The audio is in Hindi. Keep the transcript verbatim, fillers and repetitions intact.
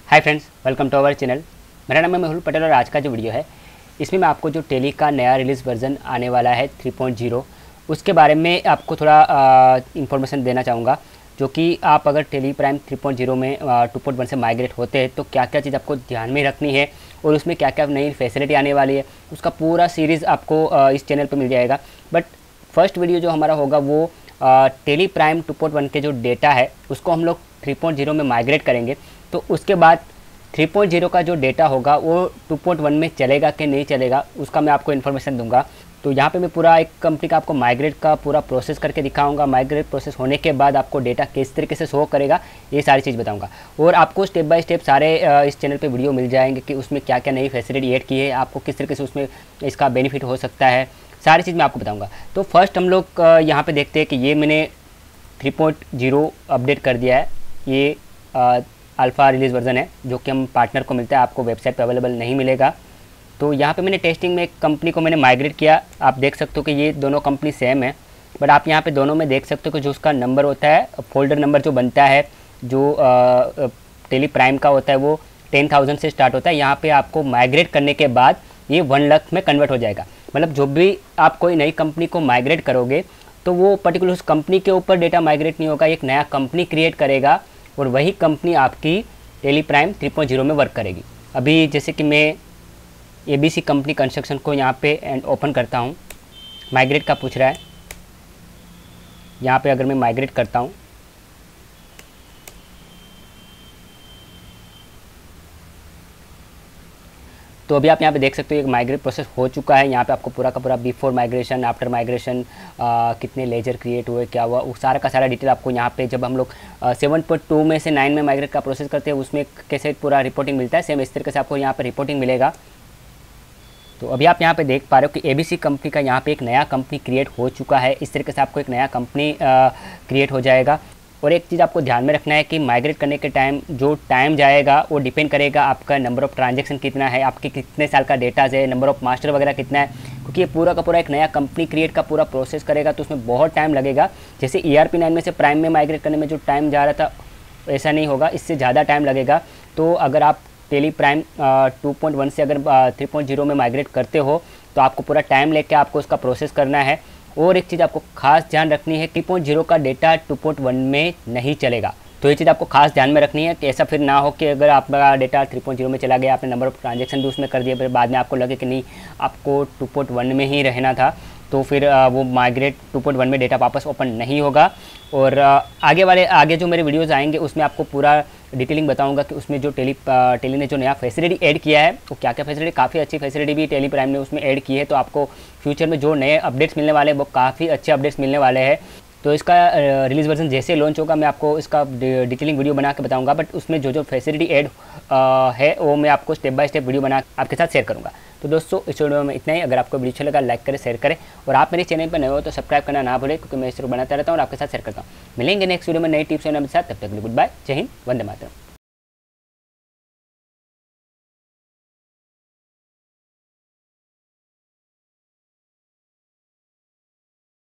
Hi friends, welcome to our channel. मेरा नाम है मेहुल पटेल और आज का जो वीडियो है इसमें मैं आपको जो टेली का नया रिलीज़ वर्जन आने वाला है थ्री पॉइंट ज़ीरो उसके बारे में आपको थोड़ा इन्फॉर्मेशन देना चाहूँगा। जो कि आप अगर Tally Prime three point zero में टू पॉइंट वन से माइग्रेट होते हैं तो क्या क्या चीज़ आपको ध्यान में रखनी है और उसमें क्या क्या नई फैसिलिटी आने वाली है, उसका पूरा सीरीज़ आपको आ, इस चैनल पर मिल जाएगा। बट फर्स्ट वीडियो जो हमारा होगा वो Tally Prime two point one के जो डेटा है उसको हम लोग थ्री पॉइंट ज़ीरो में माइग्रेट करेंगे। तो उसके बाद थ्री पॉइंट ज़ीरो का जो डेटा होगा वो टू पॉइंट वन में चलेगा कि नहीं चलेगा उसका मैं आपको इन्फॉर्मेशन दूंगा। तो यहाँ पे मैं पूरा एक कंपनी का आपको माइग्रेट का पूरा प्रोसेस करके दिखाऊंगा। माइग्रेट प्रोसेस होने के बाद आपको डेटा किस तरीके से शो करेगा ये सारी चीज़ बताऊंगा। और आपको स्टेप बाय स्टेप सारे इस चैनल पे वीडियो मिल जाएंगे कि उसमें क्या क्या नई फैसिलिटी ऐड की है, आपको किस तरीके से उसमें इसका बेनिफिट हो सकता है, सारी चीज़ मैं आपको बताऊँगा। तो फर्स्ट हम लोग यहाँ पर देखते हैं कि ये मैंने थ्री पॉइंट ज़ीरो अपडेट कर दिया है। ये अल्फ़ा रिलीज़ वर्जन है जो कि हम पार्टनर को मिलता है, आपको वेबसाइट पे अवेलेबल नहीं मिलेगा। तो यहाँ पे मैंने टेस्टिंग में एक कंपनी को मैंने माइग्रेट किया। आप देख सकते हो कि ये दोनों कंपनी सेम है, बट आप यहाँ पे दोनों में देख सकते हो कि जो उसका नंबर होता है, फोल्डर नंबर जो बनता है जो टेली प्राइम का होता है वो टेन थाउजेंड से स्टार्ट होता है। यहाँ पर आपको माइग्रेट करने के बाद ये वन लाख में कन्वर्ट हो जाएगा। मतलब जो भी आप कोई नई कंपनी को माइग्रेट करोगे तो वो पर्टिकुलर उस कंपनी के ऊपर डेटा माइग्रेट नहीं होगा, एक नया कंपनी क्रिएट करेगा और वही कंपनी आपकी Tally Prime three point zero में वर्क करेगी। अभी जैसे कि मैं एबीसी कंपनी कंस्ट्रक्शन को यहाँ पे एंड ओपन करता हूँ, माइग्रेट का पूछ रहा है। यहाँ पे अगर मैं माइग्रेट करता हूँ तो अभी आप यहाँ पे देख सकते हो एक माइग्रेट प्रोसेस हो चुका है। यहाँ पे आपको पूरा का पूरा बिफोर माइग्रेशन, आफ्टर माइग्रेशन, कितने लेजर क्रिएट हुए, क्या हुआ, वो सारा का सारा डिटेल आपको यहाँ पे जब हम लोग सेवन पॉइंट टू में से नाइन में माइग्रेट का प्रोसेस करते हैं उसमें कैसे पूरा रिपोर्टिंग मिलता है, सेम इस तरीके से आपको यहाँ पर रिपोर्टिंग मिलेगा। तो अभी आप यहाँ पे देख पा रहे हो कि एबीसी कंपनी का यहाँ पे एक नया कंपनी क्रिएट हो चुका है। इस तरीके से आपको एक नया कंपनी क्रिएट हो जाएगा। और एक चीज़ आपको ध्यान में रखना है कि माइग्रेट करने के टाइम जो टाइम जाएगा वो डिपेंड करेगा आपका नंबर ऑफ़ ट्रांजैक्शन कितना है, आपके कितने साल का डेटाज है, नंबर ऑफ़ मास्टर वगैरह कितना है। क्योंकि ये पूरा का पूरा एक नया कंपनी क्रिएट का पूरा प्रोसेस करेगा तो उसमें बहुत टाइम लगेगा। जैसे ई आर पी नाइन में से प्राइम में माइग्रेट करने में जो टाइम जा रहा था ऐसा नहीं होगा, इससे ज़्यादा टाइम लगेगा। तो अगर आप Tally Prime two point one से अगर थ्री पॉइंट ज़ीरो में माइग्रेट करते हो तो आपको पूरा टाइम लेके आपको उसका प्रोसेस करना है। और एक चीज़ आपको खास ध्यान रखनी है, थ्री पॉइंट ज़ीरो का डेटा टू पॉइंट वन में नहीं चलेगा। तो ये चीज़ आपको खास ध्यान में रखनी है कि ऐसा फिर ना हो कि अगर आपका डेटा थ्री पॉइंट ज़ीरो में चला गया, आपने नंबर ऑफ ट्रांजैक्शन भी उसमें कर दिया, फिर बाद में आपको लगे कि नहीं आपको टू पॉइंट वन में ही रहना था, तो फिर वो माइग्रेट टू पॉइंट वन में डेटा वापस ओपन नहीं होगा। और आगे वाले आगे जो मेरे वीडियोज़ आएंगे उसमें आपको पूरा डिटेलिंग बताऊंगा कि उसमें जो टेली टेली ने जो नया फैसिलिटी ऐड किया है वो क्या क्या फैसिलिटी, काफ़ी अच्छी फैसिलिटी भी टेली प्राइम ने उसमें ऐड की है। तो आपको फ्यूचर में जो नए अपडेट्स मिलने वाले हैं वो काफ़ी अच्छे अपडेट्स मिलने वाले हैं। तो इसका रिलीज़ वर्जन जैसे लॉन्च होगा मैं आपको इसका डिटेलिंग वीडियो बना के बताऊंगा। बट उसमें जो जो फैसिलिटी ऐड है वो मैं आपको स्टेप बाय स्टेप वीडियो बना आपके साथ शेयर करूँगा। तो दोस्तों इस वीडियो में इतना ही। अगर आपको वीडियो अच्छा लगा लाइक करें, शेयर करें और आप मेरे चैनल पर नए हो तो सब्सक्राइब करना ना भूलें क्योंकि मैं इस वीडियो बनाता रहता हूँ और आपके साथ शेयर करता हूँ। मिलेंगे नेक्स्ट वीडियो में नई टिप्स एंड के साथ, तब तक गुड बाय, जय हिंद, वंदे मातरम।